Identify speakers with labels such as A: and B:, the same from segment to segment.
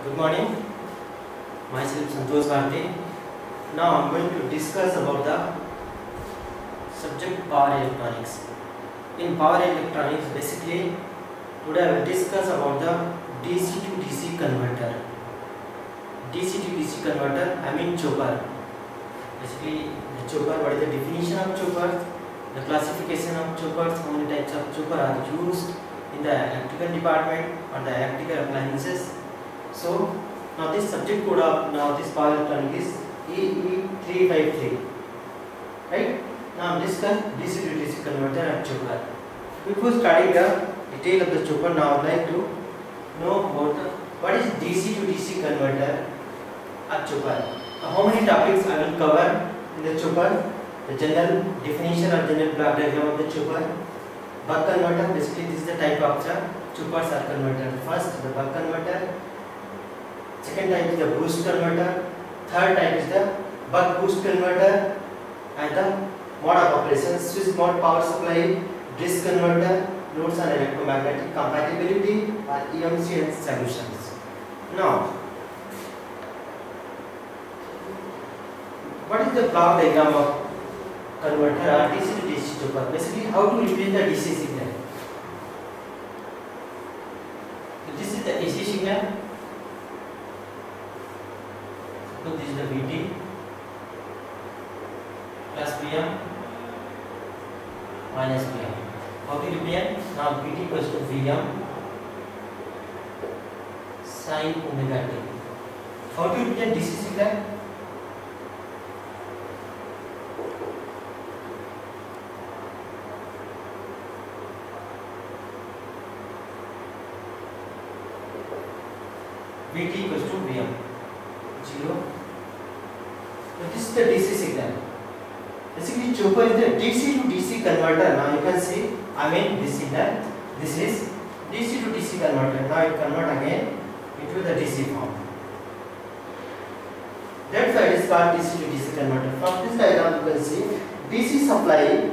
A: Good morning. Myself Santosh Bharti. Now I am going to discuss about the subject power electronics. In power electronics, basically today I will discuss about the DC to DC converter. DC to DC converter, I mean chopper. Basically the chopper, what is the definition of chopper, the classification of choppers, how many types of chopper are used in the electrical department or the electrical appliances. So now this subject code of this power electronic is EE353, right? Now discuss DC to DC converter and chopper. Before starting the detail of the chopper, now I would like to know about what is DC to DC converter or chopper. How many topics I will cover in the chopper? The general definition or general block diagram of the chopper. Buck converter, basically this is the type of the choppers are converter. First the buck converter, second type is the boost converter, third type is the buck boost converter, and the mode of operation, switch mode power supply, disk converter, nodes and electromagnetic compatibility, or EMC and solutions. Now, what is the block diagram of converter or DC to DC chopper? Basically, how to represent the DC signal. So this is the AC signal. So this is the VT plus PM minus PM. How to represent? Now VT equals to VM sin omega t. How to represent DC signal? VT equals to VM 0. So this is the DC signal. Basically chopper is the DC to DC converter. Now you can see, I mean this signal, this is DC to DC converter. Now it convert again into the DC form. That's why it is called DC to DC converter. From this diagram you can see DC supply.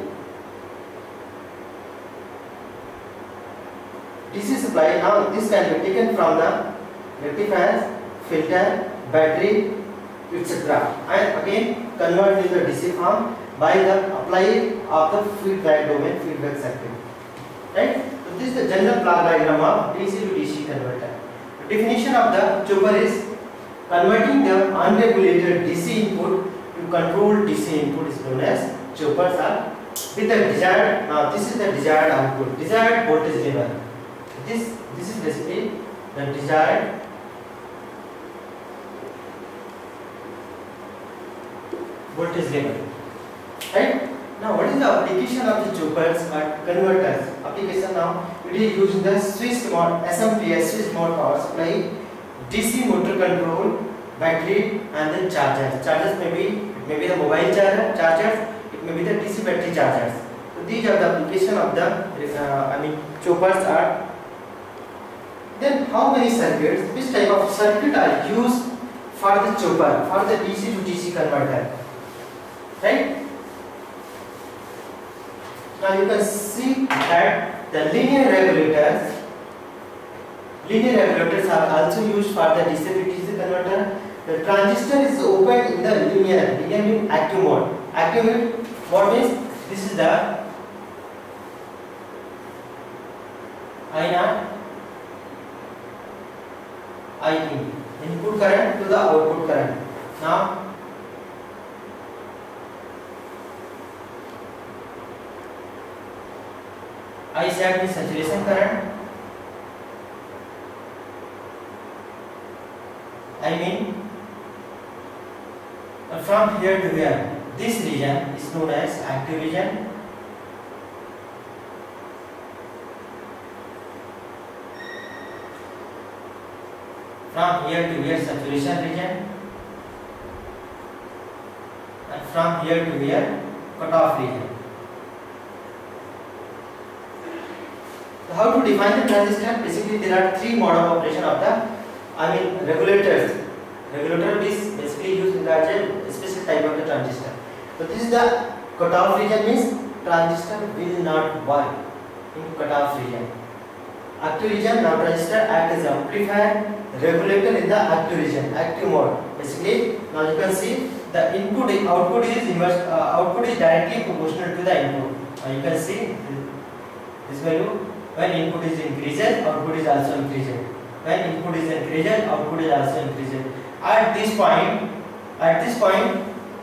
A: DC supply, now this can be taken from the rectifiers, filter, battery, etc. and again convert into the DC form by the apply of the feedback domain, feedback circuit. Right? So this is the general block diagram of DC to DC converter. The definition of the chopper is converting the unregulated DC input to controlled DC input is known as choppers are with the desired. Now this is the desired output, desired voltage level. This is basically the desired voltage level. Right? Now what is the application of the choppers or converters? Application, now it is used in the switched mode, SMPS, switched mode power supply, DC motor control, battery, and then chargers. Chargers may be the mobile chargers, it may be the DC battery chargers. So these are the application of the choppers are. Then how many circuits, which type of circuit are used for the chopper, for the DC to DC converter? Right? Now you can see that the linear regulators are also used for the DC to DC converter. The transistor is opened in the linear means active mode. Active mode means this is the I0, I input current to the output current. Now I set means saturation current. I mean from here to here, this region is known as active region. From here to here, saturation region, and from here to here, cutoff region. So how to define the transistor? Basically, there are three mode of operation of the regulators. Regulator is basically used in the specific type of the transistor. So this is the cutoff region, means transistor will not work in cutoff region. Active region, now transistor act as amplifier, regulator in the active region, active mode. Basically, now you can see the input output is inverse, output is directly proportional to the input. Now you can see this value. When input is increases, output is also increasing. When input is increases, output is also increasing. At this point, after this point,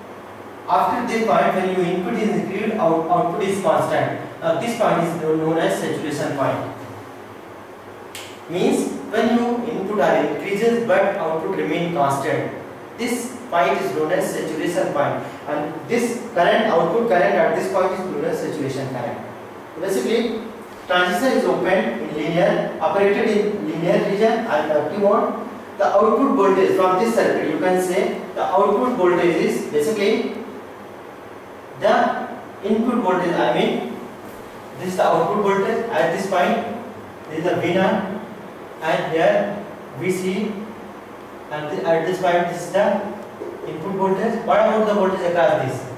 A: when your input is increased, output is constant. Now this point is known as saturation point. Means when your input are increases but output remain constant. This point is known as saturation point, and this current, output current at this point is known as saturation current. Basically, transistor is opened in linear, operated in linear region and active mode. The output voltage from this circuit, you can say the output voltage is basically the input voltage. I mean, this is the output voltage at this point. This is the V0 and here VC, and at this point this is the input voltage. What about the voltage across this?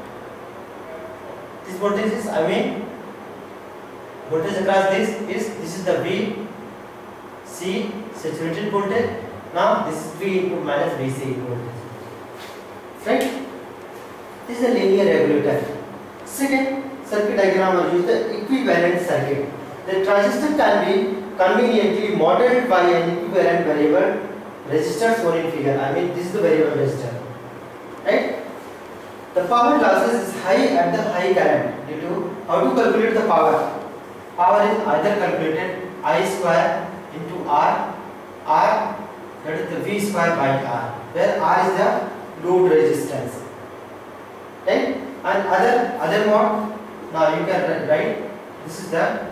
A: This voltage is, I mean, voltage across this is the VC saturated voltage. Now this is V input minus VC voltage. Right? This is a linear regulator. Second circuit diagram will use the equivalent circuit. The transistor can be conveniently modeled by an equivalent variable resistor shown in figure. I mean, this is the variable resistor. Right? The power losses is high at the high current due to how to calculate the power. Power is either calculated I square into R, that is the V square by R, where R is the load resistance. Right? And other mode, now you can write, this is the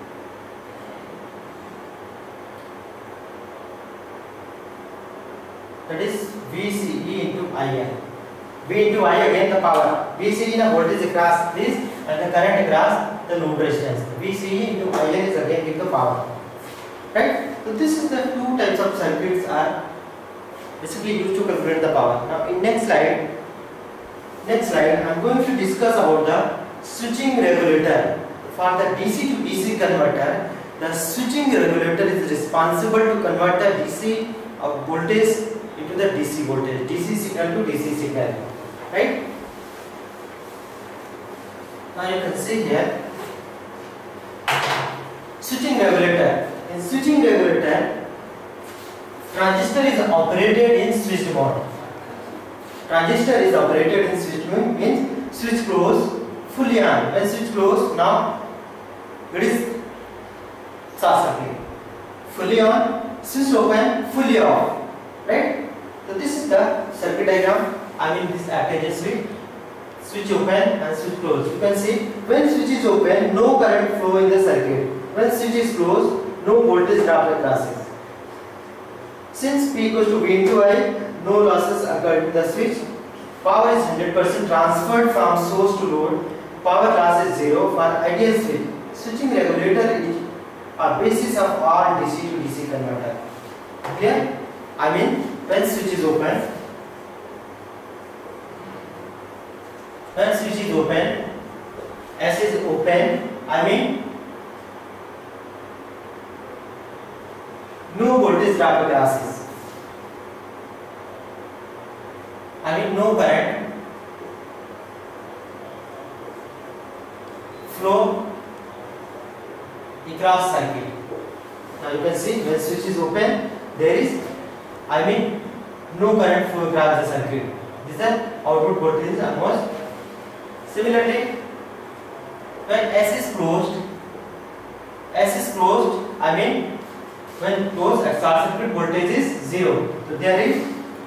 A: that is VCE into IL. V into I again the power. VCE the voltage across this and the current across the load resistance. VCE into IL is again give the power. Right? So this is the two types of circuits are basically used to calculate the power. Now in next slide I am going to discuss about the switching regulator. For the DC to DC converter, the switching regulator is responsible to convert the DC voltage into the DC voltage, DC signal to DC signal. Right? Now you can see here switching regulator. In switching regulator, transistor is operated in switched mode. Transistor is operated in switched mode means switch closed, fully on. When switch closed, now it is short circuit. Fully on, switch open, fully off. Right? So this is the circuit diagram. I mean, this act as a switch open and switch closed. You can see when switch is open, no current flow in the circuit. When switch is closed, no voltage drop across it. Since P equals to V into I, no losses occur in the switch. Power is 100% transferred from source to load. Power loss is 0 for ideal switch. Switching regulator is a basis of all DC to DC converter. Clear? I mean, when switch is open, S is open, I mean no voltage drop across it. I mean no current flow across circuit. Now you can see when switch is open, there is, I mean, no current flow across the circuit. This is the output voltage almost. Similarly, when S is closed, I mean when closed, at short circuit voltage is 0. So there is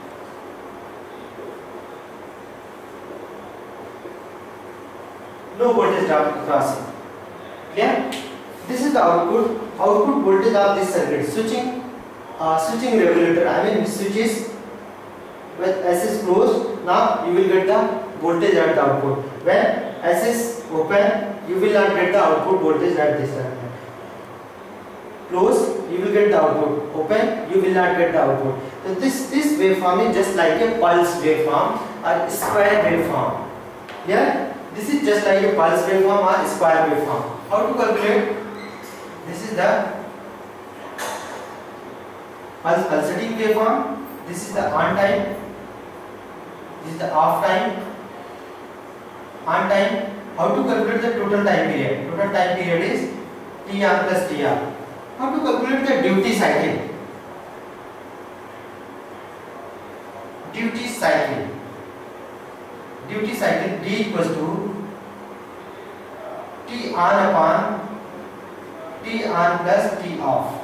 A: no voltage drop across it. Clear? This is the output voltage of this circuit. Switching regulator. I mean switches when S is closed. Now you will get the voltage at the output. When S is open, you will not get the output voltage at this circuit. Close, you will get the output. Open, you will not get the output. So this waveform is just like a pulse waveform or square waveform. Yeah, this is just like a pulse waveform or square waveform. How to calculate? This is the pulsating waveform. This is the on time, this is the off time. On time, how to calculate the total time period? Total time period is T on plus T off. How to calculate the duty cycle? Duty cycle. Duty cycle D equals to T on upon T on plus T off.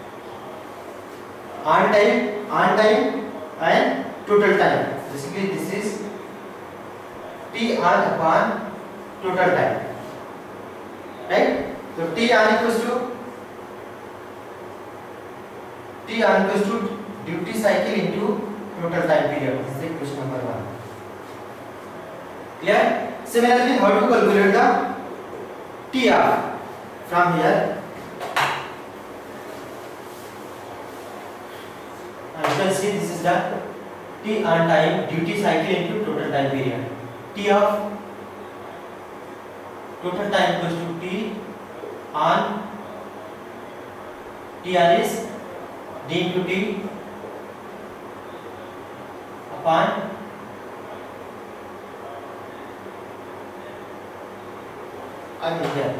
A: On time and total time. Basically this is T on upon total time. Right? So T on equals to duty cycle into total time period. This is the question number 1. Clear? Similarly, how to calculate the T off? From here, you can see this is the T on time duty cycle into total time period. T of total time equals to T on is D into T upon here.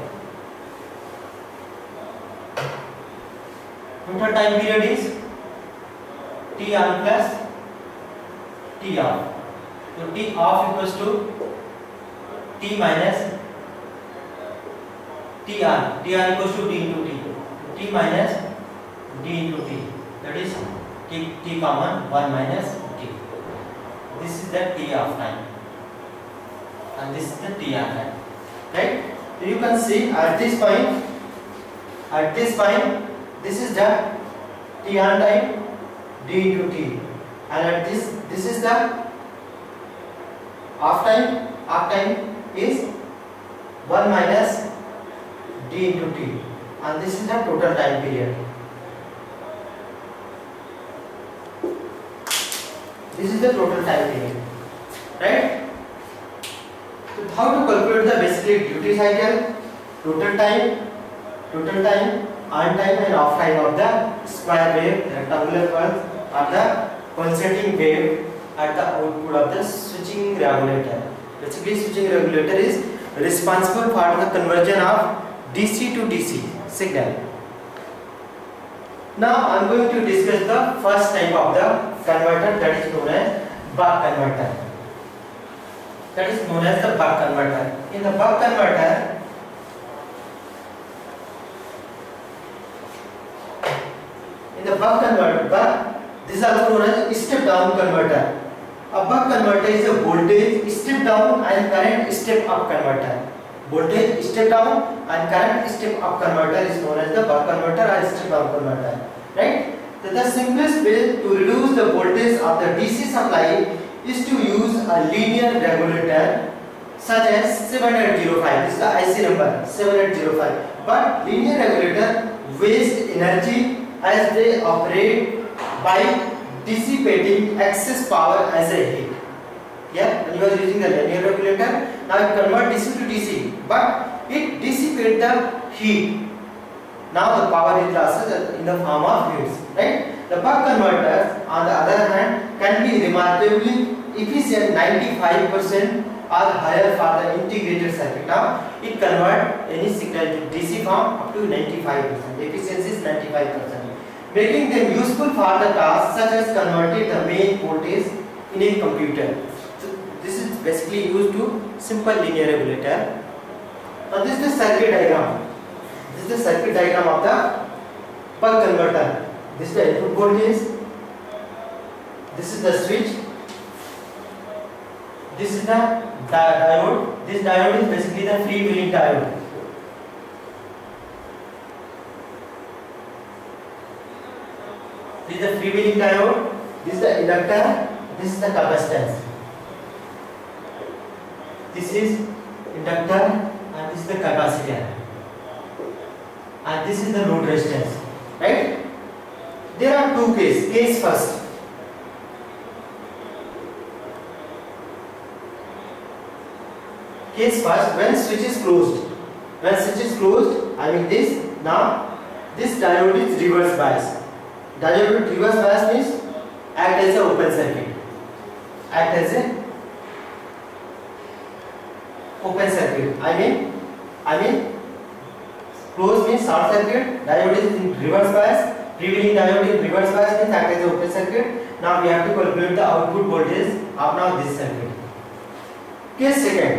A: Total time period is T on plus T off. So T off equals to T minus T on. T on equals to D into T. T minus D into T. That is T common 1 minus T. This is the T off time. And this is the T on time. Right? So you can see at this point, this is the T on time D into T, and at this is the off time is 1 minus D into T, and this is the total time period. This is the total time period, right? So how to calculate the basically duty cycle, total time, on time and off time of the square wave, rectangular pulse, or the pulsating wave at the output of the switching regulator. Basically, switching regulator is responsible for the conversion of DC to DC signal. Now I am going to discuss the first type of the converter, that is known as buck converter. That is known as the buck converter. In the buck converter, this is also known as step down converter. A buck converter is a voltage step down and current step up converter. Voltage step down and current step up converter is known as the buck converter or step down converter. Right? So the simplest way to reduce the voltage of the DC supply is to use a linear regulator such as 7805. This is the IC number 7805. But linear regulator waste energy as they operate by dissipating excess power as a heat. Yeah, when you are using the linear regulator, now it converts DC to DC, but it dissipates the heat. Now the power is lost in the form of heat. Right? The buck converter, on the other hand, can be remarkably efficient, 95% or higher for the integrated circuit. Now it converts any signal to DC form up to 95%. The efficiency is 95%, making them useful for the tasks such as converting the main voltage in a computer. So this is basically used to simple linear regulator. Now this is the circuit diagram. This is the circuit diagram of the buck converter. This is the input voltage. This is the switch. This is the diode. This diode is basically the freewheeling diode. This is the freewheeling diode. This is the inductor. This is the capacitance. This is inductor and this is the capacitor. And this is the load resistance. Right? There are two cases. Case first. Case first, when switch is closed. When switch is closed, I mean this. Now this diode is reverse bias. Diode with reverse bias means act as a open circuit. Act as a open circuit. I mean close means short circuit. Diode is in reverse bias. Prevailing diode in reverse bias means act as a open circuit. Now we have to calculate the output voltage of now this circuit. Case second.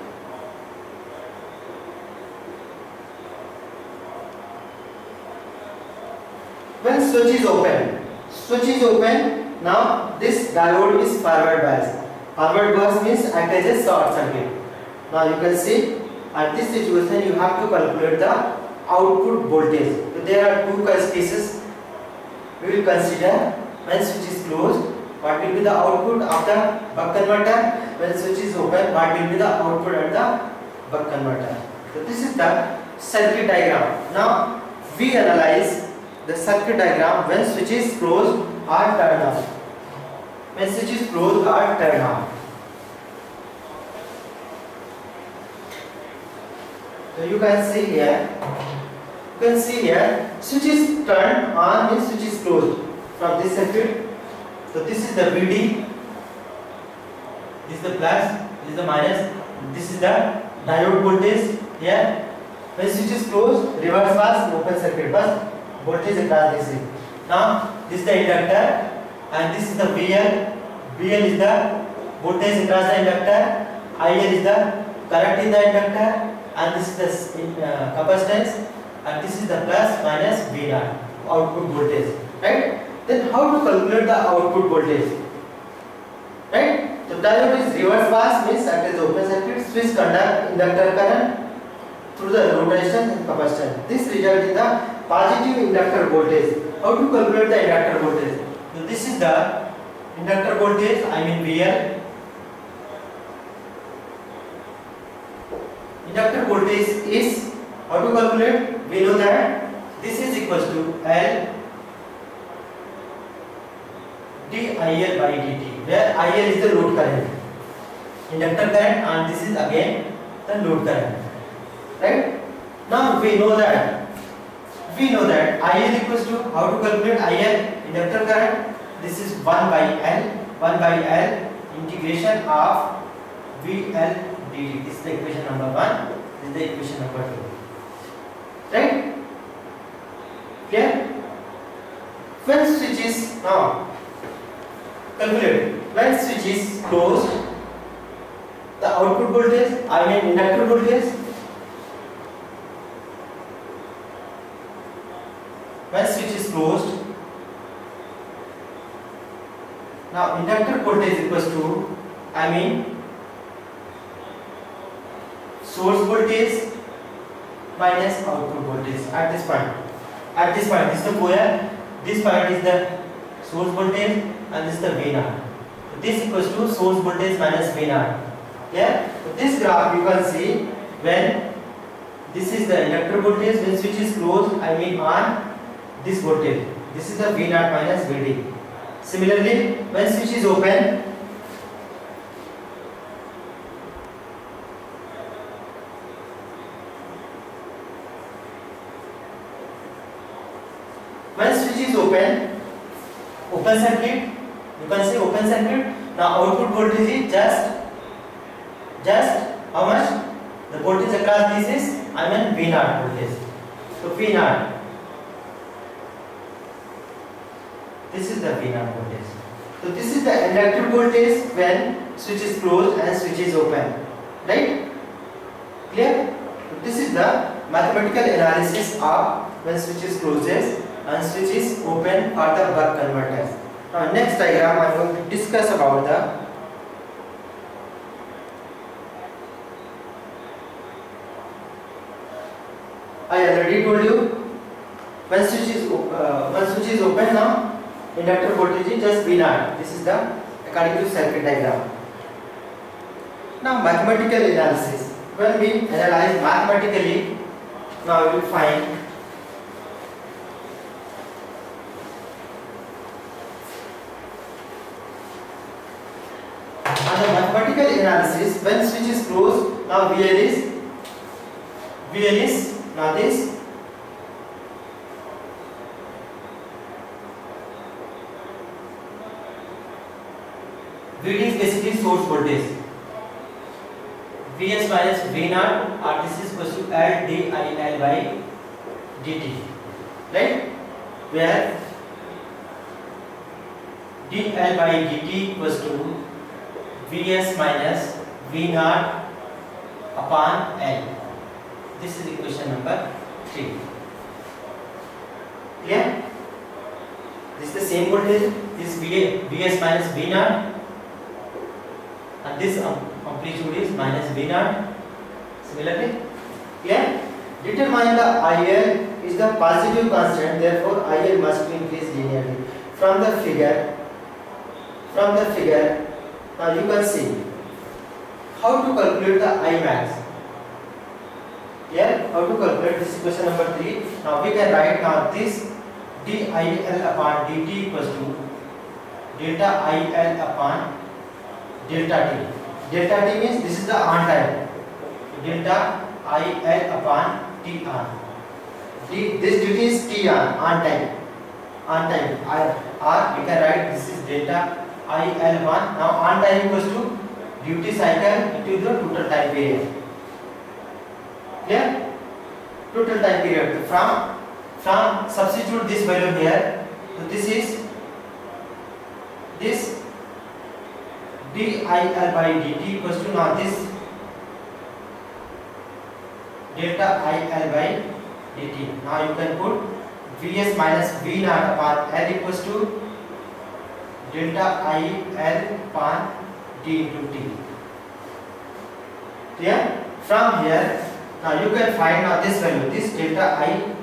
A: When switch is open, now this diode is forward bias. Forward bias means act as a short circuit. Now you can see at this situation you have to calculate the output voltage. So there are two cases we will consider. When switch is closed, what will be the output of the buck converter? When switch is open, what will be the output at the buck converter? So this is the circuit diagram. Now we analyze the circuit diagram when switch is closed or turned off. When switch is closed or turned off. So you can see here. Switch is turned on means switch is closed. From this circuit, so this is the VD. This is the plus. This is the minus. This is the diode voltage here. When switch is closed, reverse bias, open circuit bus. Voltage across this is. Now this is the inductor and this is the VL. VL is the voltage across the inductor. IL is the current in the inductor and this is the capacitance and this is the plus minus V0 output voltage. Right? Then how to calculate the output voltage? Right? So diode is reverse bias means act as open circuit. Switch conduct inductor current through the load resistance and capacitance. This results in the positive inductor voltage. How to calculate the inductor voltage? So this is the inductor voltage, I mean VL. Inductor voltage is, how to calculate? We know that this is equals to L dIL by dt, where IL is the load current, inductor current, and this is again the load current. Right? Now we know that IL equals to, how to calculate IL, inductor current? This is 1 by L integration of VL dt. This is the equation number 1. This is the equation number 2. Right? Clear? When switch is now calculate. When switch is closed, the output voltage, I mean inductor voltage. When switch is closed, now inductor voltage equals to, I mean source voltage minus output voltage at this point. This is the coil. This point is the source voltage and this is the V0. So this equals to source voltage minus V0. Yeah. So this graph you can see when this is the inductor voltage, when switch is closed, I mean on this voltage. This is the V0 minus VD. Similarly, when switch is open, open circuit, you can say open circuit. Now output voltage is just how much? The voltage across this is, I mean V0 voltage. So V0. This is the V0 voltage. So this is the inductor voltage when switch is closed and switch is open. Right? Clear? So this is the mathematical analysis of when switch is closes and switch is open for the buck converters. Now next diagram I am going to discuss about the I already told you when switch is open now inductor voltage is just V0. This is the according to circuit diagram. Now mathematical analysis. When we analyze mathematically, now we will find on the mathematical analysis when switch is closed, now VL is now this VD is basically source voltage. Vs minus V naught, or this is equals to L dIL by dt, right? Where dIL by dt equals to Vs minus V naught upon L. This is equation number 3. Clear? This is the same voltage. This Vs minus V naught, and this amplitude is minus V naught. Similarly, clear? Determine the IL is the positive constant, therefore IL must be increased linearly. From the figure, now you can see how to calculate the I max. Here, how to calculate this equation number 3. Now we can write now this dIL upon dt equals to delta IL upon delta t. Delta t means this is the on time. Delta IL upon t on. This dt is t on time. On time. Or we can write this is delta IL upon. Now on time equals to duty cycle into the total time period. Clear? Total time period. From substitute this value here. So this is this dIL by dt equals to now this delta IL by dt. Now you can put Vs minus V naught upon L equals to delta IL upon d into t. Clear? From here, now you can find now this value, this delta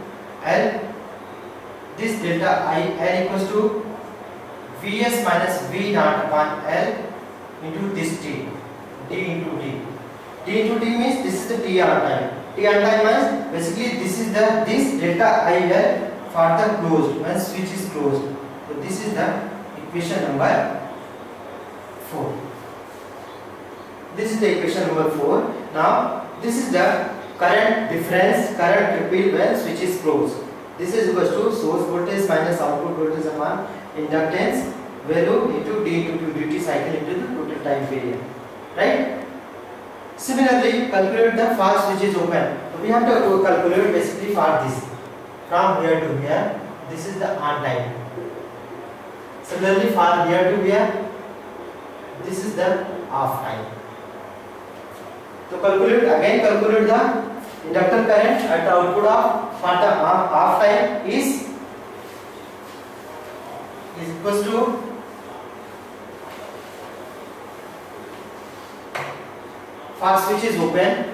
A: IL equals to Vs minus V naught upon L into this t, d into t. D into t means this is the t on time. T on time means basically this is the this delta IL for the closed, when switch is closed. So this is the equation number 4. This is the equation number 4. Now this is the current difference, current ripple when switch is closed. This is equals to source voltage minus output voltage upon inductance value into d into duty cycle into the total time period. Right? Similarly, calculate the fast switch is open. So we have to calculate basically for this. From here to here, this is the on time. Similarly, from here to here, this is the off time. So calculate the inductor current at the output of for the off time is equals to fast switch is open.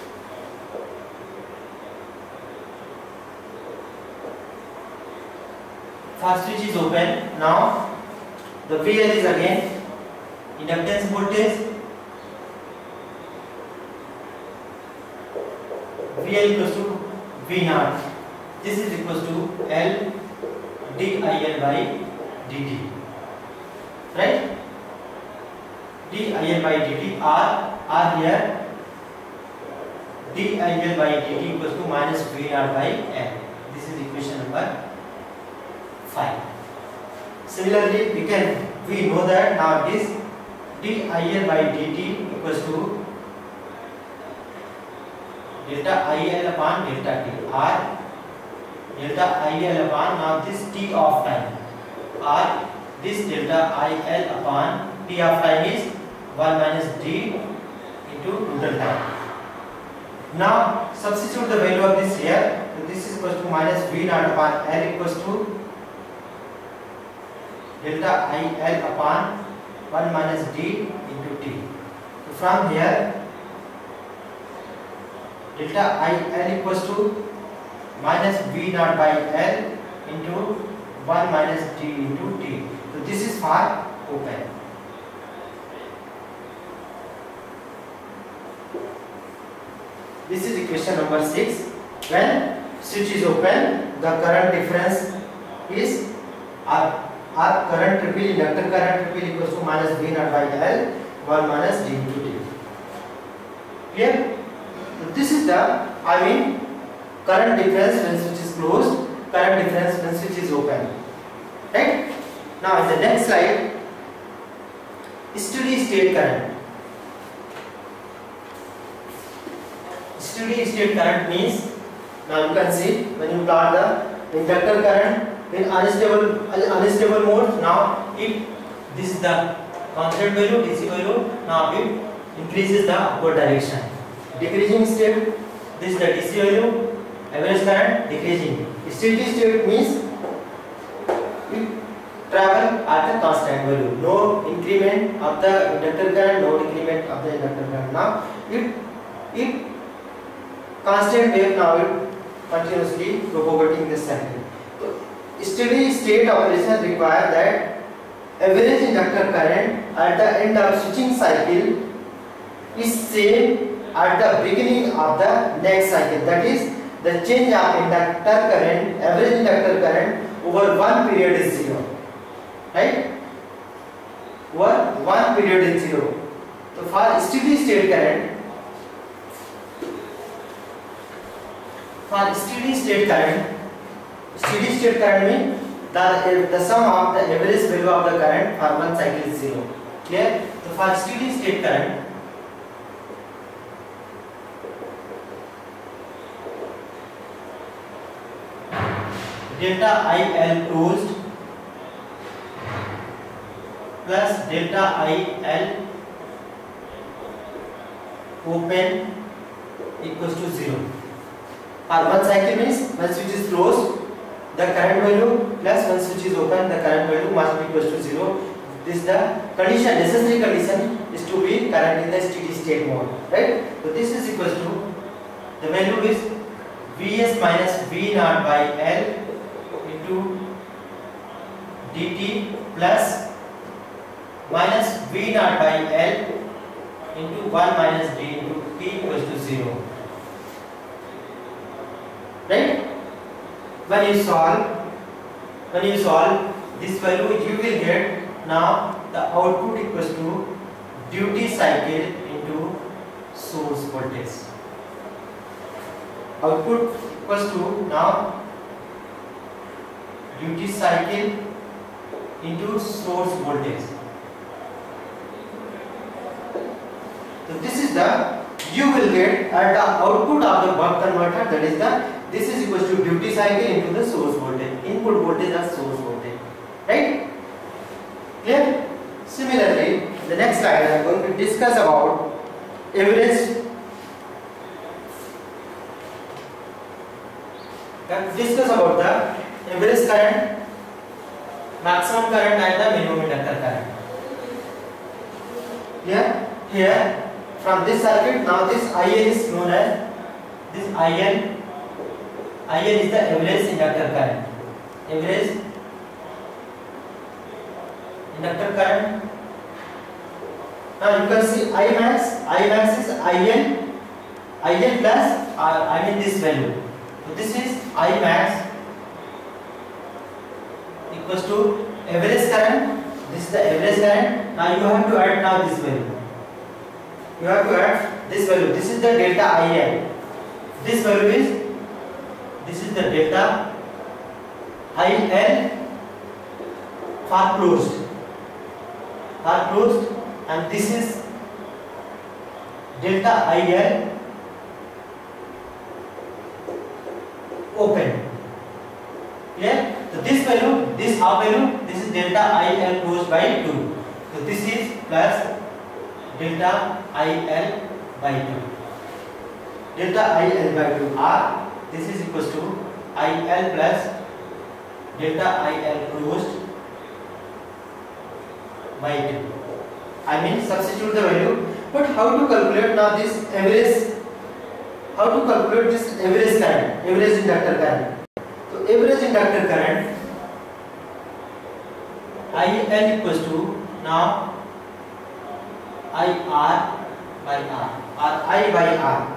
A: Fast switch is open. Now the VL is again inductance voltage. VL equals to V naught. This is equals to L dIL by dt. Right? dIL by dt R here dIL by dt equals to minus V naught by L. This is equation number 5. Similarly, we know that now this dIL by dt equals to delta IL upon delta t, or delta IL upon now this t of time, or this delta IL upon t of time is 1 minus d into total time. Now substitute the value of this here. So this is equals to minus V naught upon L equals to delta IL upon 1 minus d into t. So from here, delta IL equals to minus V naught by L into 1 minus d into t. So this is for open. This is equation number 6. When switch is open, the current difference is R current ripple, inductor current ripple equals to minus V naught by L 1 minus d into t. Clear? So this is the current difference when switch is closed, current difference when switch is open. Right? Now in the next slide, steady state current. Steady state current means, now you can see when you plot the inductor current in unstable mode. Now this is the constant value, DC value. Now it increases the upward direction. Decreasing state, this is the DC value, average current decreasing. Steady state means it travel at a constant value, no increment of the inductor current, no decrement of the inductor current. Now it constant wave, now it continuously propagating this cycle. So steady state operation require that average inductor current at the end of switching cycle is same at the beginning of the next cycle. That is, the change of inductor current, average inductor current over one period is zero. Right? Over one period is zero. So for steady state current, means the sum of the average value of the current for one cycle is zero. Clear? So for steady state current, delta IL closed plus delta IL open equals to 0. For one cycle means when switch is closed, the current value plus when switch is open, the current value must be equals to 0. This is the condition, necessary condition is to be current in the steady state mode, right? So this is equals to, the value is Vs minus V naught by L into dt plus minus V naught by L into 1 minus d into t equals to 0. Right? When you solve this value, you will get now the output equals to duty cycle into source voltage. Output equals to now duty cycle into source voltage. So this is the, you will get at the output of the buck converter, that is the, this is equals to duty cycle into the source voltage, input voltage as source voltage, right? Clear? Similarly, the next slide I am going to discuss about average. Discuss about the average current, maximum current and the minimum inductor current. Here from this circuit, now this IL is known as, this IL is the average inductor current. Average inductor current. Now you can see Imax is IL plus this value. So this is Imax equals to average current. This is the average current. Now you have to add now this value. You have to add this value. This is the delta IL. This value is, this is the delta IL for closed, and this is delta IL open. Clear? So this value, this half value, this is delta IL closed by 2. So this is plus delta IL by 2. Delta IL by 2 or this is equals to IL plus delta IL closed by 2. I mean substitute the value. But how to calculate now this average? How to calculate this average current, average inductor current? So average inductor current IL equals to now IR by R or I by R.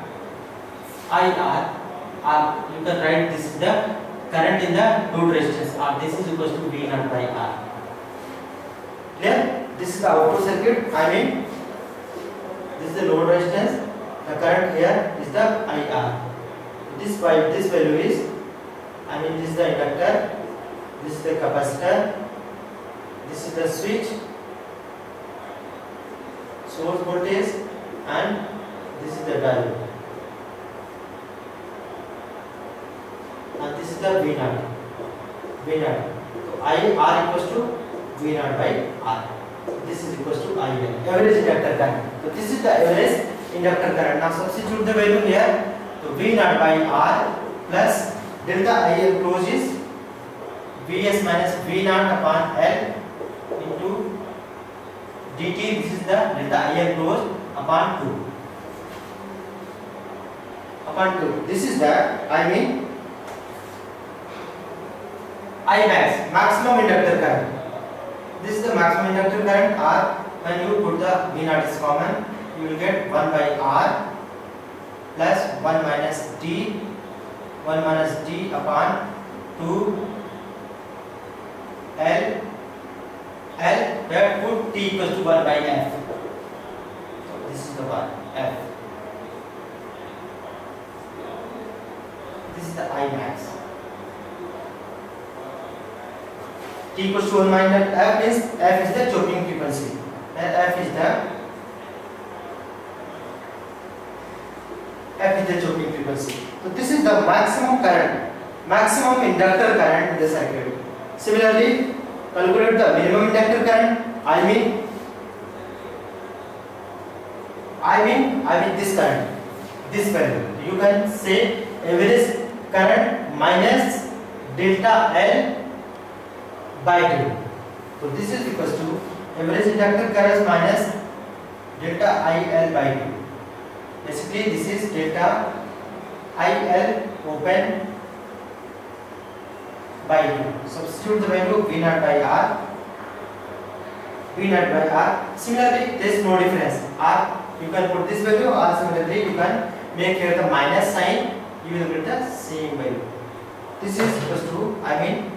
A: IR, you can write this is the current in the load resistance, or this is equals to V naught by R. Clear? This is the output circuit. I mean, this is the load resistance. The current here is the IR. This value is, I mean, this is the inductor. This is the capacitor. This is the switch. source voltage and this is the diode, and this is the V0. So I R equals to V0 by R. This is equals to IL, average inductor current. So this is the average inductor current. Now substitute the value here. So V0 by R plus delta IL close is Vs minus V0 upon L into dt. This is the delta IL close upon 2. This is the Imax, maximum inductor current. This is the maximum inductor current R. When you put the V0 is common, you will get 1 by R plus 1 minus D upon 2 L where put T equals to 1 by F. So this is the one F. This is the Imax. T equals to 1 minus F is the chopping frequency. F is the chopping frequency. So this is the maximum current, maximum inductor current in the circuit. Similarly, calculate the minimum inductor current. I mean this current, this value. You can say average current minus delta L by 2. So this is equals to average inductor current minus delta IL by 2. Basically this is delta IL open by 2. Substitute the value V0 by R. Similarly, there is no difference. R, you can put this value, or similarly you can make here the minus sign. You will get the same value. This is equals to,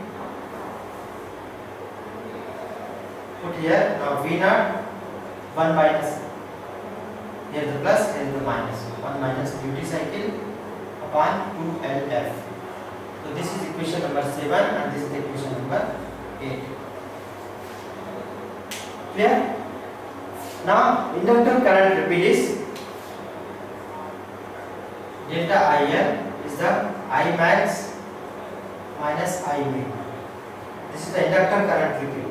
A: put here now V0 1 minus, here the plus, here the minus, 1 minus duty cycle upon 2 LF. So this is equation number 7 and this is equation number 8. Clear? Now inductor current repeat is delta IL is the Imax minus Imin. This is the inductor current repeat.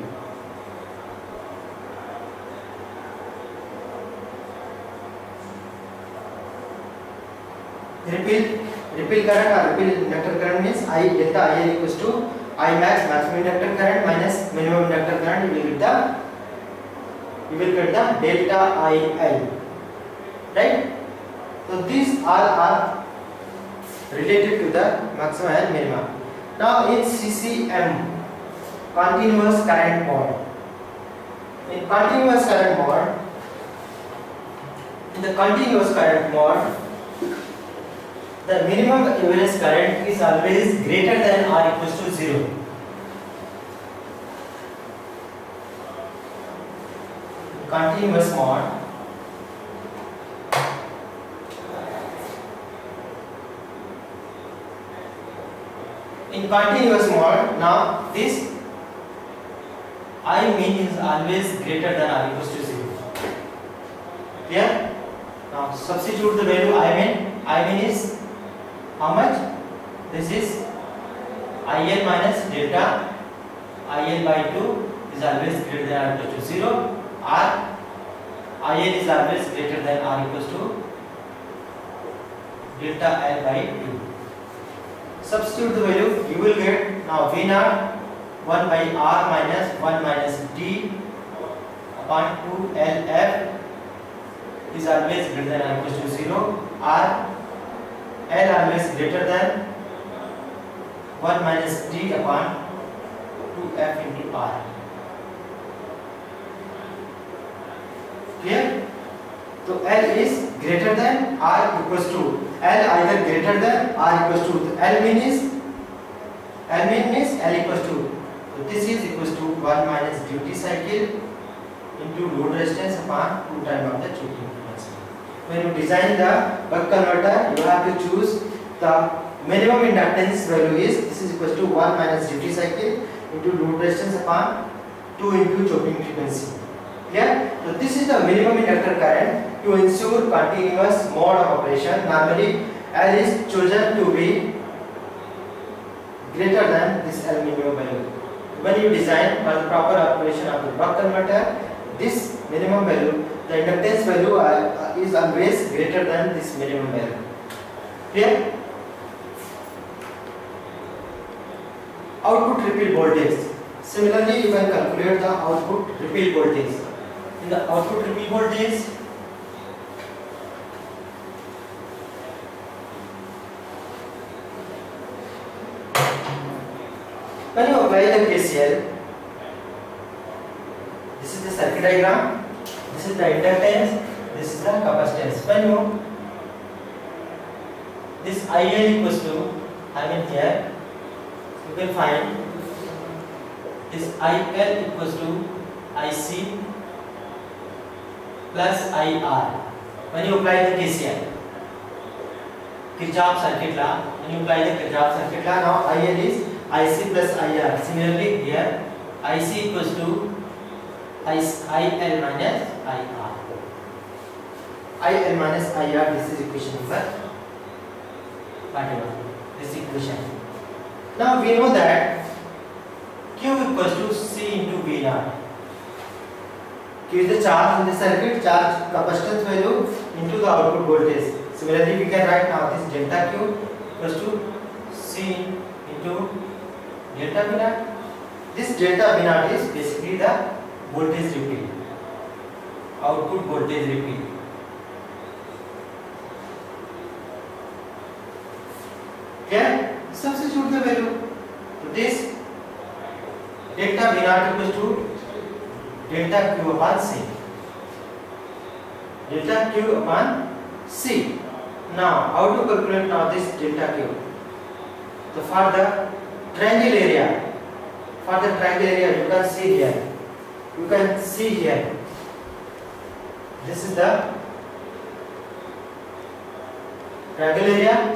A: Repeat current or repeat inductor current means delta IL equals to Imax maximum inductor current minus minimum inductor current. You will get the delta IL, right? So these all are related to the maximum and minimum. Now in CCM, continuous current mode. In the continuous current mode, the minimum average current is always greater than or equals to 0. Continuous mode, in continuous mode, now this I mean is always greater than or equals to 0. Clear? Now substitute the value I mean is how much? This is IL minus delta IL by 2 is always greater than or equals to 0, or IL is always greater than or equals to delta L by 2. Substitute the value, you will get now V0 1 by R minus 1 minus D upon 2 LF is always greater than or equals to 0, or L always greater than 1 minus D upon 2F into R. Clear? So L is greater than R equals to L either greater than R equals to L means L equals to. So this is equals to 1 minus duty cycle into load resistance upon 2 times of the choking frequency. When you design the buck converter, you have to choose the minimum inductance value is this is equals to 1 minus duty cycle into load resistance upon 2 into choking frequency. Clear? So this is the minimum inductor current to ensure continuous mode of operation. Normally L is chosen to be greater than this L minimum value. When you design for the proper operation of the buck converter, this minimum value, the inductance value is always greater than this minimum value. Clear? Output repeat voltage. Similarly, you can calculate the output repeat voltage. In the output repeat voltage, when you apply the KCL, this is the circuit diagram, this is the inductance, this is the capacitance. When you this IL equals to, here you can find this IL equals to IC plus IR. When you apply the KCL, Kirchhoff circuit law, when you apply the Kirchhoff circuit law, now IL is IC plus IR. Similarly here IC equals to IL minus IR. IL minus IR, this is equation number 41. This equation. Now we know that Q equals to C into V naught. Q is the charge in the circuit, charge capacitance value into the output voltage. Similarly, we can write now this delta Q equals to C into delta V naught. This delta V naught is basically the voltage repeat, output voltage repeat. Okay? Substitute the value. So this delta V naught equals to delta Q upon C. Delta Q upon C. Now, how to calculate now this delta Q? So for the triangle area, you can see here. You can see here. This is the triangle area.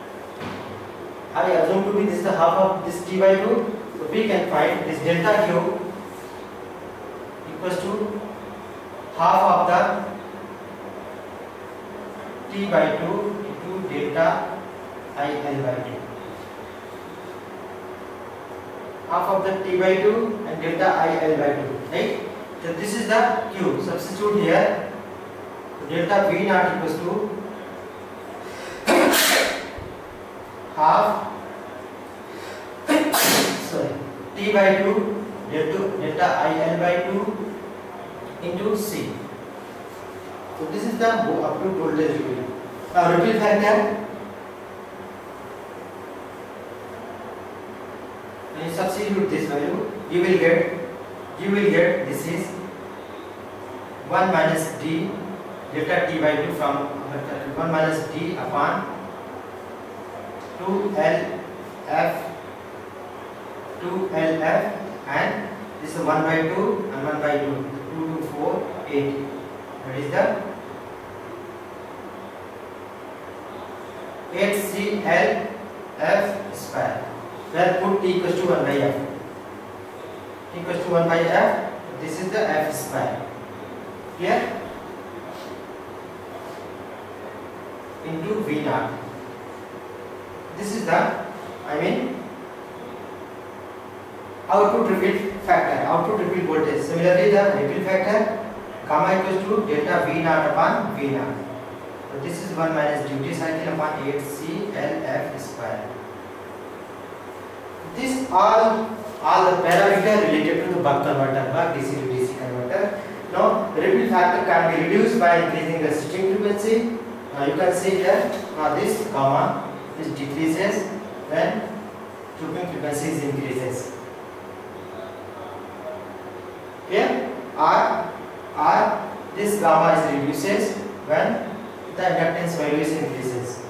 A: I assume to be this is the half of this T by 2. So we can find this delta Q equals to half of the T by 2 into delta IL by 2. Half of the T by 2 and delta IL by 2. Right? So this is the Q. Substitute here. Delta V naught equals to half T by 2 delta IL by 2 into C. So this is the output voltage repeat. Now repeat factor. When you substitute this value, you will get this is 1 minus D delta T by 2 from 1 minus D upon 2LF and this is 1 by 2 and 1 by 2, 2 to 4, 8. That is the 8CLF square. Where put T equals to 1 by F. T equals to 1 by F. This is the F square. Clear? Into V naught. This is the, output repeat factor, output repeat voltage. Similarly, the repeat factor gamma equals to delta V naught upon V naught. So this is 1 minus duty cycle upon 8CLF square. This all the parameters related to the buck converter, buck DC to DC converter. Now the repeat factor can be reduced by increasing the switching frequency. Now you can see here, this gamma is decreases when chopping frequency increases. Here R this gamma is reduces when the inductance value is increases.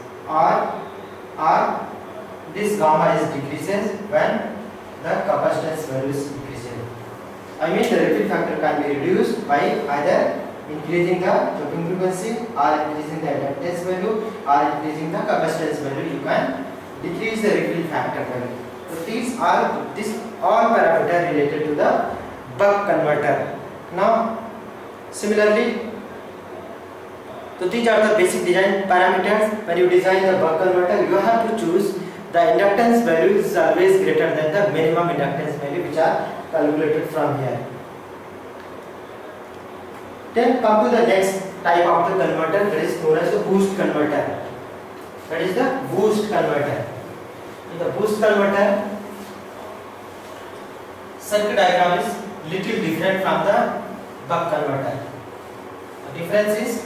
A: R this gamma is decreases when the capacitance value is increasing. The repeat factor can be reduced by either increasing the chopping frequency or increasing the inductance value or increasing the capacitance value. You can decrease the repeat factor value. So these all parameters related to the buck converter. Now Similarly, so these are the basic design parameters. When you design the buck converter, you have to choose the inductance value is always greater than the minimum inductance value which are calculated from here. Then come to the next type of the converter, that is known as the boost converter. That is the boost converter. In the boost converter, circuit diagram is little different from the buck converter. The difference is,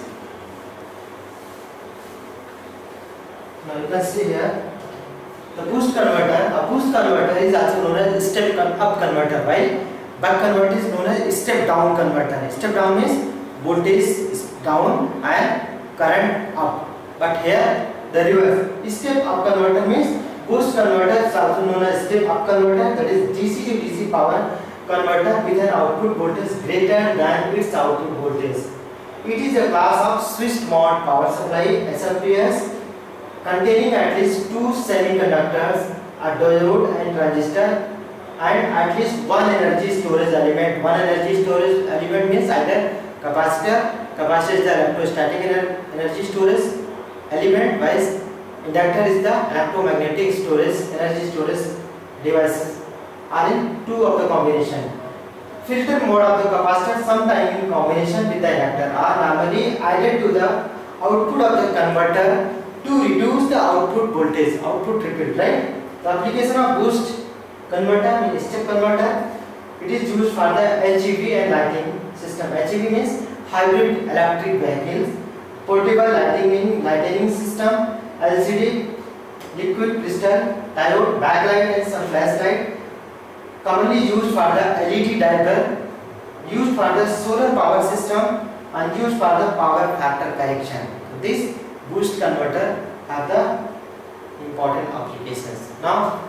A: now you can see here, the boost converter. A boost converter is also known as step up converter, while buck converter is known as step down converter. Step down means voltage is down and current up. But here the reverse. Step up converter means boost converter is also known as step up converter, that is DC to DC power converter with an output voltage greater than its output voltage. It is a class of switched mode power supply SMPS containing at least two semiconductors, a diode and transistor, and at least one energy storage element. One energy storage element means either capacitor. Capacitor is the electrostatic energy storage element, while inductor is the electromagnetic storage energy storage devices. Are in two of the combination. Filter mode of the capacitor sometime in combination with the inductor are normally added to the output of the converter to reduce the output voltage. Output repeat, right? The application of boost converter means step converter. It is used for the HEV and lighting system. HEV means hybrid electric vehicles, portable lighting system, LCD, liquid crystal, diode, backlight and some flashlight. Commonly used for the LED diode, used for the solar power system and used for the power factor correction. So this boost converter have the important applications. Now,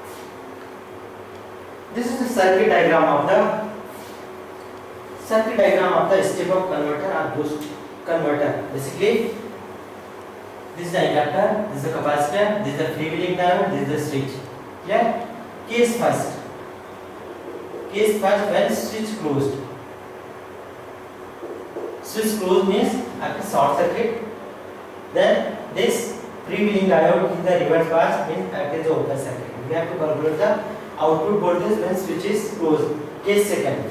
A: this is the circuit diagram of the step-up converter or boost converter. Basically, this is the inductor, this is the capacitor, this is the freewheeling diode, this is the switch. Yeah. Case first, when switch closed. Switch closed means after short circuit. Then this freewheeling diode in the reverse path means act as open circuit. We have to calculate the output voltage when switch is closed. Case second,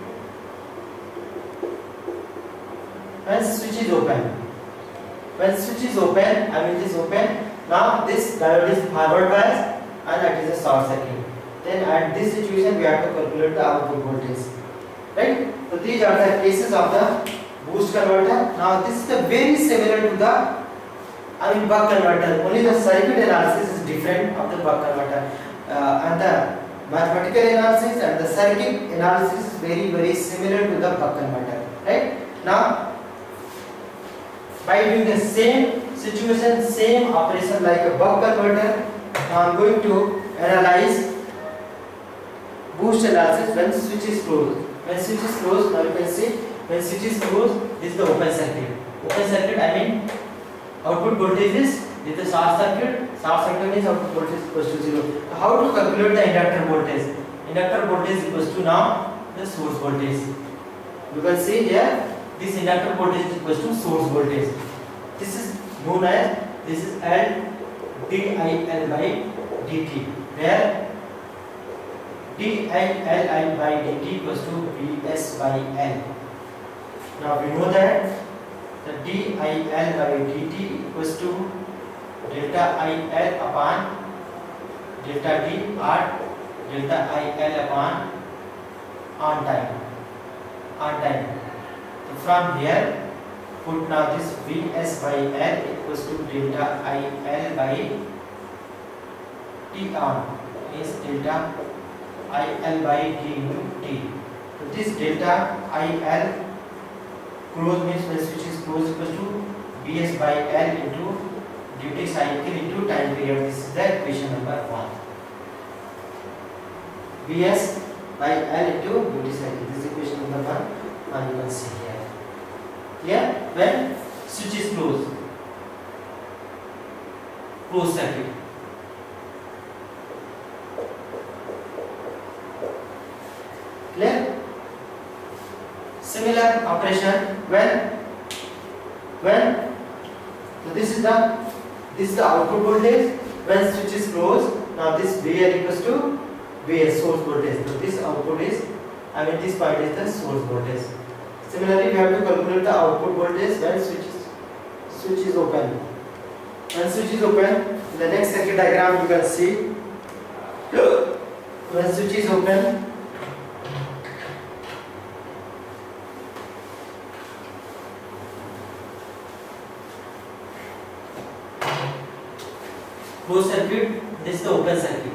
A: when switch is open. When switch is open, it is open. Now this diode is forward bias and it is a short circuit. Then at this situation we have to calculate the output voltage. Right? So these are the cases of the boost converter. Now this is the very similar to the buck converter. Only the circuit analysis is different of the buck converter, and the mathematical analysis and the circuit analysis is very similar to the buck converter. Right? Now, by doing the same situation, same operation like a buck converter, I am going to analyze boost analysis when switch is closed. When switch is closed, now you can see when switch is closed, this is the open circuit. Open circuit, I mean output voltage is the short circuit. Short circuit means output voltage is equals to 0. So how to calculate the inductor voltage? Inductor voltage is equals to now the source voltage. You can see here this inductor voltage is equals to source voltage. This is known as L dIL by dt, where dIL by dt equals to Vs by L. Now we know that the dIL by dt equals to delta IL upon delta D or delta IL upon on time. So from here, put now this Vs by L equals to delta IL by T on is delta IL by D into T. So this delta IL close means when switch is closed equals to Vs by L into duty cycle into time period. This is the equation number 1. Vs by L into duty cycle. This is equation number 1, and you can see here. Here, when switch is closed circuit. Clear? Similar operation when so this is the output voltage when switch is closed. Now this VL equals to VS source voltage. So this output is, this point is the source voltage. Similarly, we have to calculate the output voltage when switch is open. When switch is open, in the next circuit diagram you can see when switch is open. Closed circuit, this is the open circuit.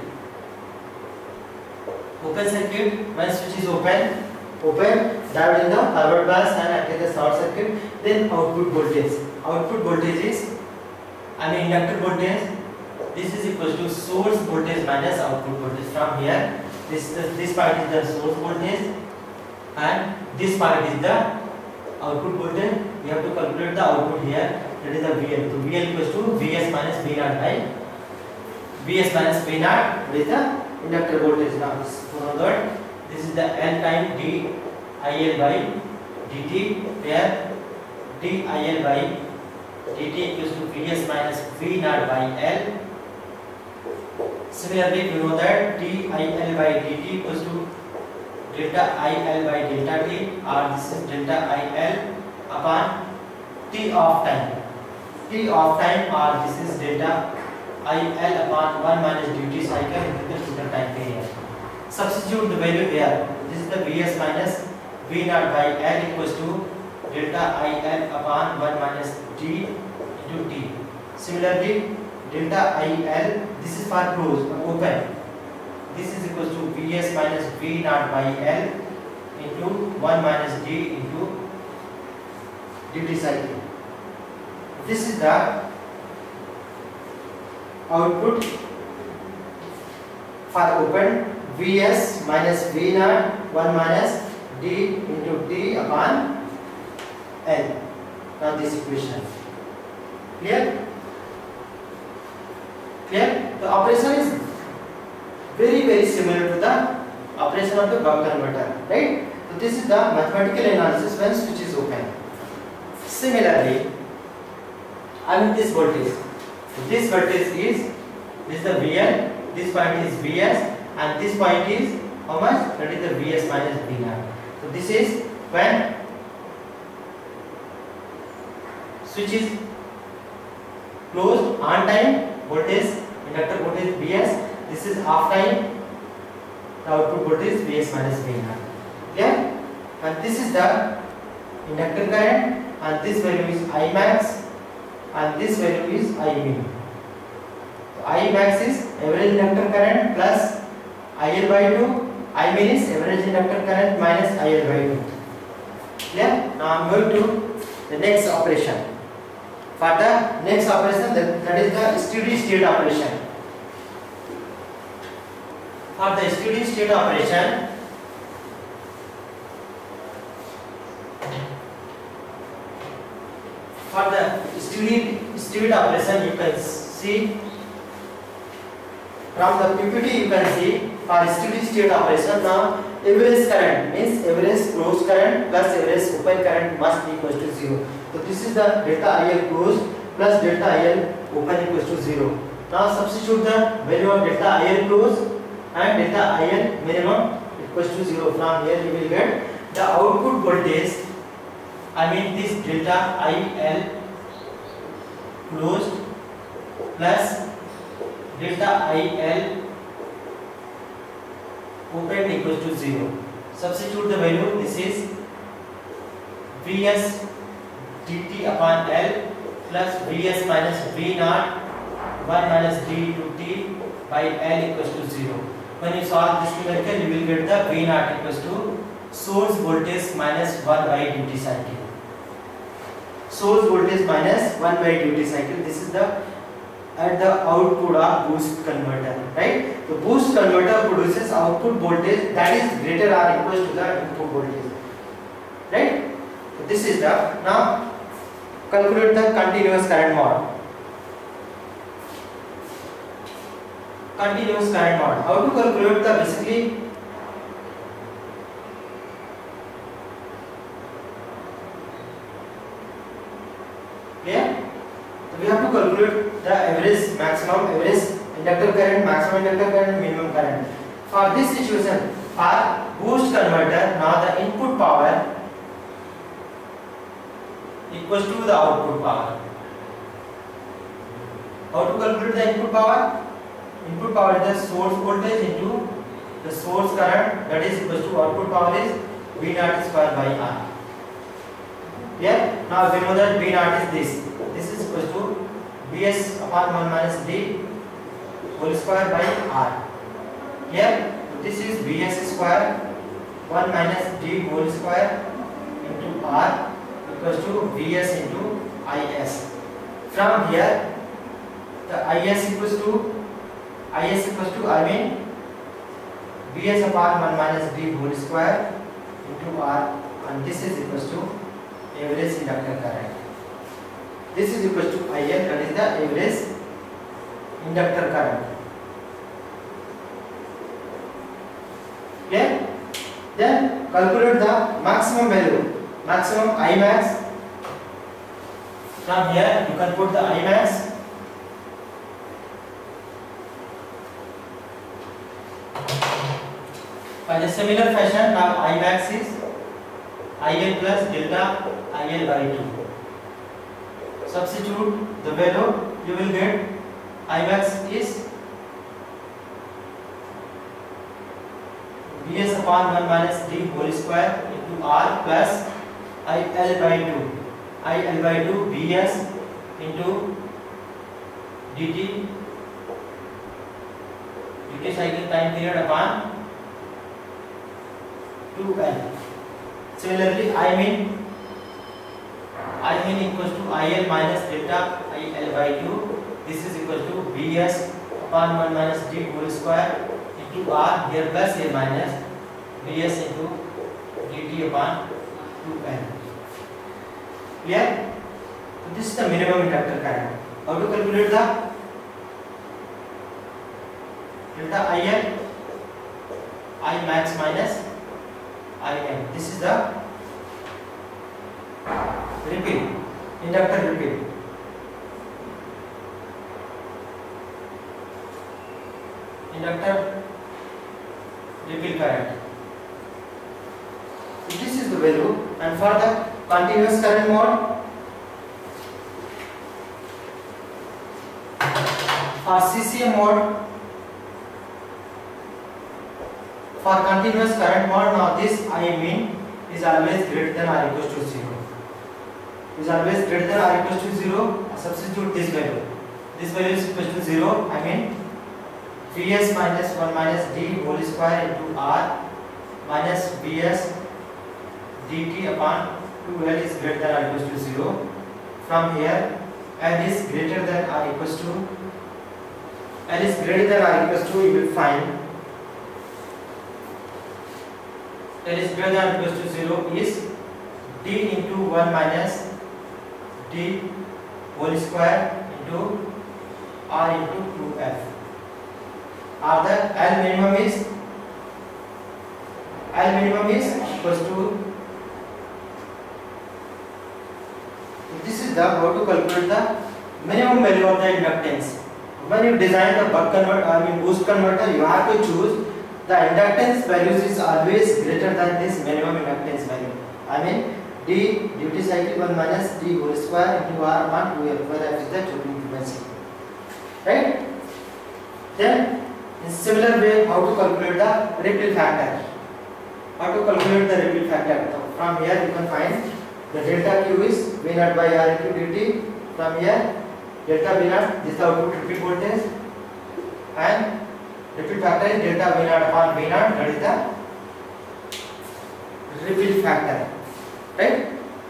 A: Open circuit, when switch is open, diode in the forward bias and active the short circuit. Then output voltage. Output voltage is, inductor voltage. This is equal to source voltage minus output voltage. From here, this part is the source voltage, and this part is the output voltage. We have to calculate the output here. That is the VL. So VL equals to VS minus V naught by Vs minus V naught with the inductor voltage. Now this is the L time dIL by dt, where dIL by dt equals to Vs minus V naught by L. Similarly, we know that dIL by dt equals to delta IL by delta t, or this is delta IL upon t of time. T of time, or this is delta IL upon 1 minus duty cycle into the total time period. Substitute the value here. This is the Vs minus V naught by L equals to delta IL upon 1 minus d into t. Similarly, delta IL, this is for closed, open. This is equals to Vs minus V naught by L into 1 minus d into duty cycle. This is the output for open, Vs minus V naught 1 minus d into t upon L. Now this equation. Clear? The operation is very similar to the operation of the buck converter, right? So this is the mathematical analysis when switch is open. Similarly, this voltage. So this voltage is the VL, this point is Vs, and this point is how much? That is the Vs minus V naught. So this is when switch is closed, on time voltage, inductor voltage Vs. This is off time, the output voltage Vs minus V naught. Okay? And this is the inductor current, and this value is I max, and this value is I min. So I max is average inductor current plus IL by 2, I min is average inductor current minus IL by 2. Clear? Now I am going to the next operation. For the next operation, that is the steady state operation. For the steady state operation, you can see from the PPT, you can see for steady state operation. Now average current means average closed current plus average open current must be equal to 0. So this is the delta IL closed plus delta IL open equals to 0. Now substitute the value of delta IL closed and delta IL minimum equals to 0. From here you will get the output voltage, this delta IL closed plus delta IL open equals to 0. Substitute the value. This is Vs dt upon L plus Vs minus V naught 1 minus d to t by L equals to 0. When you solve this numerical, you will get the V naught equals to source voltage minus 1 by duty cycle. Source voltage minus 1 by duty cycle. This is the at the output of boost converter, right? The boost converter produces output voltage that is greater or equal to the input voltage, right? So this is the, now calculate the continuous current mode. Continuous current mode. How to calculate the basically Clear? So we have to calculate the average, maximum average inductor current, maximum inductor current, minimum current. For this situation, for boost converter, now the input power equals to the output power. How to calculate the input power? Input power is the source voltage into the source current, that is equals to output power is V naught square by R. Clear? Now we know that V naught is this. This is equals to Vs upon 1 minus D whole square by R. Clear? So this is Vs square 1 minus D whole square into R equals to Vs into Is. From here, the Is equals to Vs upon 1 minus D whole square into R, and this is equals to average inductor current. This is equals to IL, that is the average inductor current. Clear? Then calculate the maximum value, maximum Imax. From here you can put the Imax. By the similar fashion, now Imax is IL plus delta IL by 2. Substitute the value, you will get Imax is Vs upon 1 minus D whole square into R plus IL by 2. IL by 2 Vs into dt cycle time period upon 2L. Similarly, I mean equals to IL minus delta IL by 2. This is equal to Vs upon 1 minus D whole square into R, here plus here minus Vs into dt upon 2L. Clear? So this is the minimum inductor current. How to calculate the delta IL? I max minus Im. This is the repeat, inductor repeat. Inductor repeat current. So this is the value, and for the continuous current mode, for CCM mode, for continuous current mode, now this I mean is always greater than or equals to 0. Is always greater than or equals to 0. Substitute this value. This value is equal to 0. I mean Vs minus 1 minus D whole square into R minus Vs dt upon 2L is greater than or equals to 0. From here, L is greater than or equals to you will find L is greater than or equals to 0 is D into 1 minus D whole square into R into 2F. Or the L minimum is equals to, this is the how to calculate the minimum value of the inductance. When you design the buck converter, boost converter, you have to choose the inductance values is always greater than this minimum inductance value. D duty cycle 1 minus D whole square into R upon 2F, where F is the total frequency. Right? Then, in similar way, how to calculate the ripple factor? So from here you can find the delta Q is V naught by R into dt. From here, delta V naught, this is the output repeat voltage, and ripple factor is delta V naught upon V naught, that is the ripple factor. Right?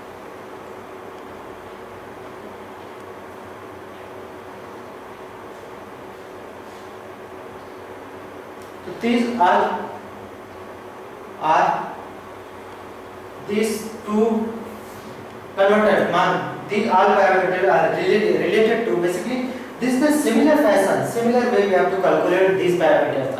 A: So these all are these two converters. These all parameters are related to, basically this is the similar fashion, similar way we have to calculate these parameters.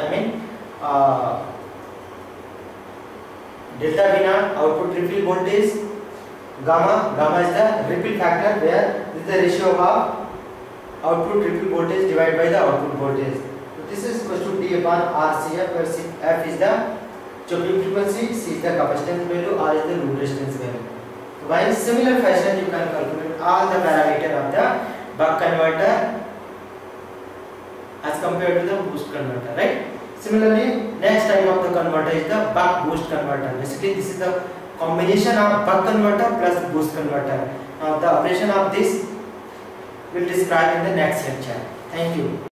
A: Delta V naught output ripple voltage, Gamma is the ripple factor, where this is the ratio of output ripple voltage divided by the output voltage. So this is equal to D upon RCF, where F is the chopping frequency, C is the capacitance value, R is the load resistance value. So by similar fashion you can calculate all the parameter of the buck converter as compared to the boost converter, right? Similarly, next type of the converter is the buck boost converter. Basically, this is the combination of buck converter plus boost converter. Now, the operation of this will describe in the next lecture. Thank you.